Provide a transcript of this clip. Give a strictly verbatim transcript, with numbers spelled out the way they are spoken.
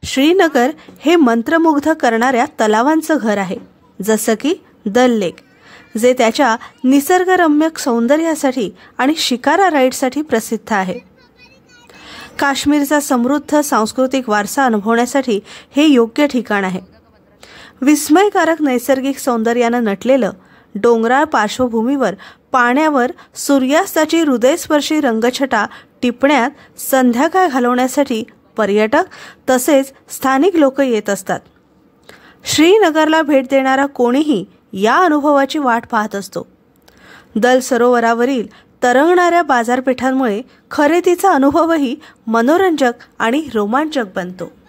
श्रीनगर हे मंत्रमुग्ध करणाऱ्या तलावांचं घर आहे, जसं की दल लेक, जे त्याच्या निसर्गरम्य सौंदर्यासाठी आणि शिकारा राईडसाठी प्रसिद्ध आहे. काश्मीरचा समृद्ध सांस्कृतिक वारसा अनुभवण्यासाठी हे योग्य ठिकाण आहे. विस्मयकारक नैसर्गिक सौंदर्यानं नटलेलं डोंगराळ पार्श्वभूमीवर पाण्यावर सूर्यास्ताची हृदयस्पर्शी रंगछटा टिपण्यात संध्याकाळ घालवण्यासाठी पर्यटक तसेच स्थानिक लोक येत असतात. श्रीनगरला भेट देणारा कोणीही या अनुभवाची वाट पाहत असतो. दल सरोवरावरील तरंगणाऱ्या बाजारपेठांमुळे खरेदीचा अनुभवही मनोरंजक आणि रोमांचक बनतो.